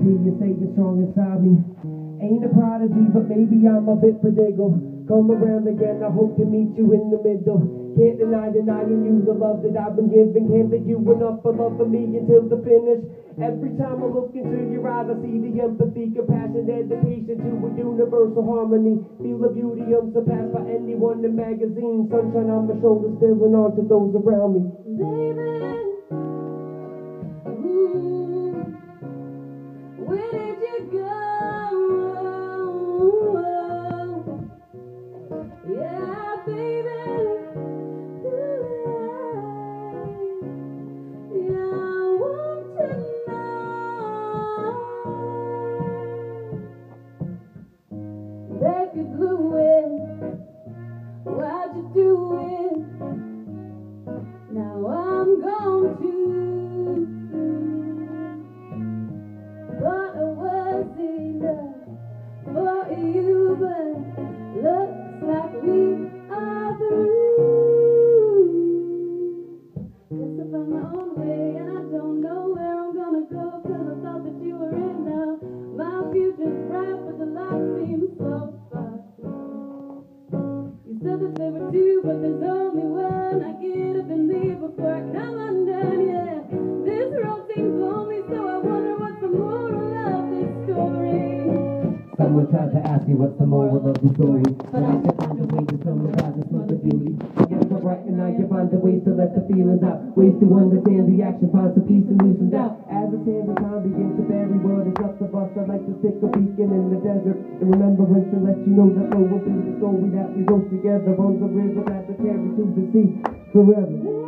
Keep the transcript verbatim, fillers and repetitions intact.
hear you say you're strong inside me. Ain't a prodigy, but maybe I'm a bit prodigal. Come around again, I hope to meet you in the middle. Can't deny denying you the love that I've been giving. Can't thank you enough for loving me until the finish. Every time I look into your eyes, I see the empathy, compassion, dedication to a universal harmony. Feel the beauty unsurpassed by anyone in magazines. Sunshine on my shoulders, spilling onto those around me. Baby, ooh, where did you go? Yeah, baby, ooh, yeah, I want to know. Baby blue, why'd you do it? Now I'm gone too. Thought I was enough for you, but looks like we are through. Guess I found my own way, and I don't know where I'm gonna go, 'cause I thought that you were in now. My future's bright, but the light seems so far. You said that there were two, but there's only one. I get up and leave before I come undone, yeah. This road seems lonely, so I wonder what's the moral of this story. Someone tried to ask me what's the moral of the story, but I could find a way to summarize this mother beauty. Yes, we're right, and now you find the ways to let the feelings out, ways to understand the action, find some peace and loosen doubt. As the sands of time begin to bury what is left of us, I like to stick a beacon in the desert in remembrance to let you know that flowing through the story that we wrote together on the river that will carry to the sea forever.